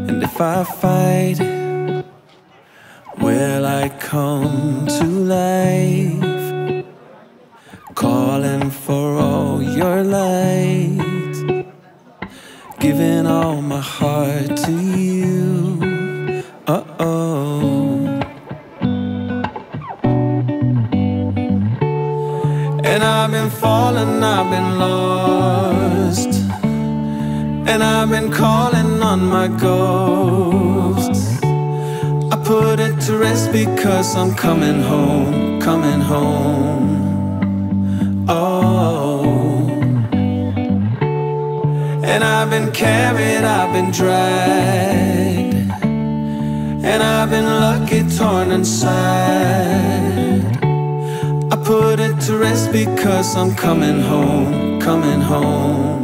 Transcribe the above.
And if I fight, will I come to life? Calling for all your light, giving all my heart to you. And I've been falling, I've been lost, and I've been calling on my ghosts. I put it to rest because I'm coming home, coming home. Oh, and I've been carried, I've been dragged, and I've been lucky torn inside. I put it to rest because I'm coming home, coming home.